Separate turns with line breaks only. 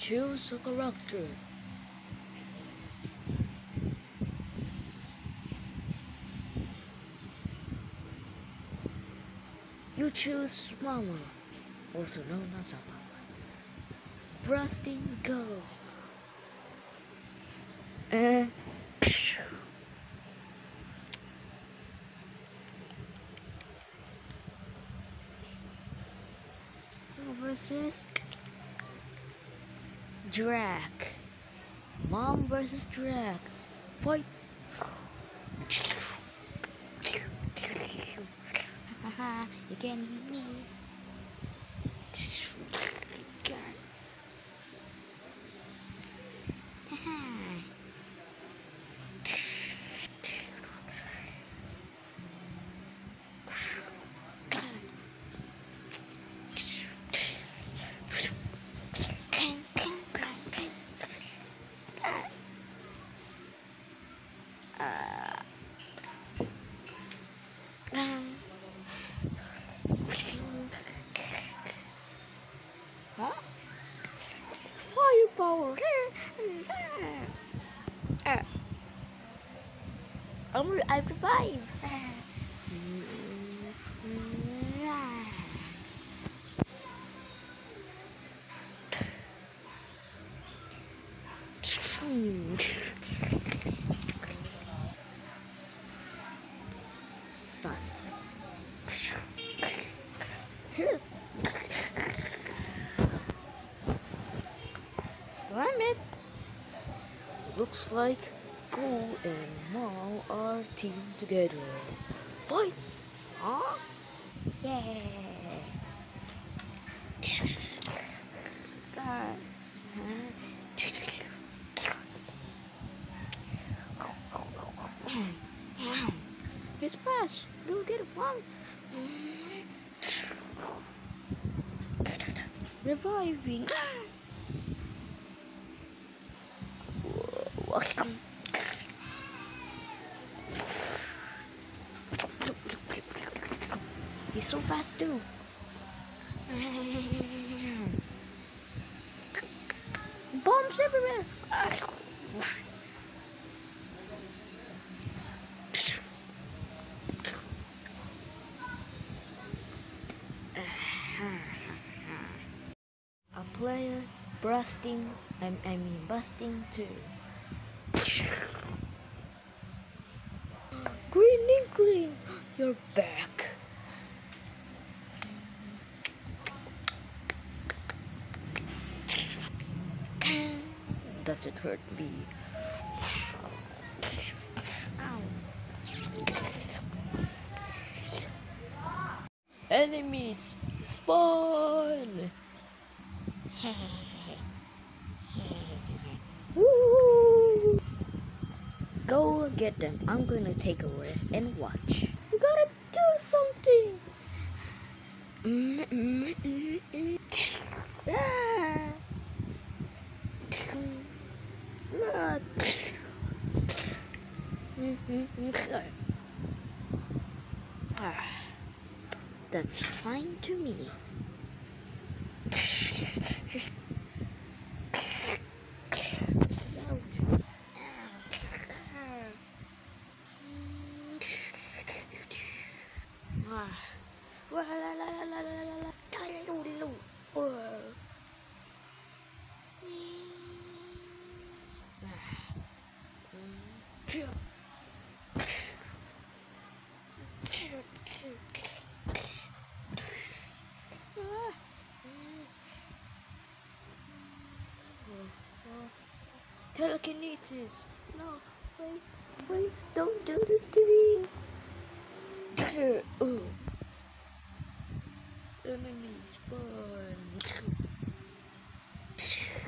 Choose a character. You choose Mama, also known as a Mama. Pressing go. And versus Drac. Mom versus Drac. Fight. Haha, you can't beat me. Huh? Firepower. I revive. Sus. Slam it. Looks like Pooh and Mal are teamed together. Fight! Huh? Yeah. God. He's fast. Go get one. Reviving. He's so fast too. Bombs everywhere. A player busting too. Green Inkling, you're back. Does it hurt me? Ow. Enemies spawn. Woo! Go get them. I'm gonna take a rest and watch. You gotta do something. That's fine to me. Telekinesis. No, wait, don't do this to me. Enemies spawn.